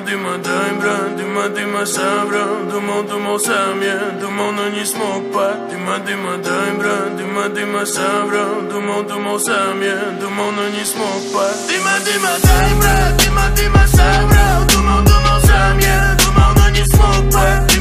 дыма, дай, брат, дыма, собрал. Думал сам я, но не смог, пап. Дыма, дай, брат, дыма, собрал. Думал сам я, но не смог, пап. Дыма, дай, брат, дыма, собрал. Думал сам я, но не смог, пап.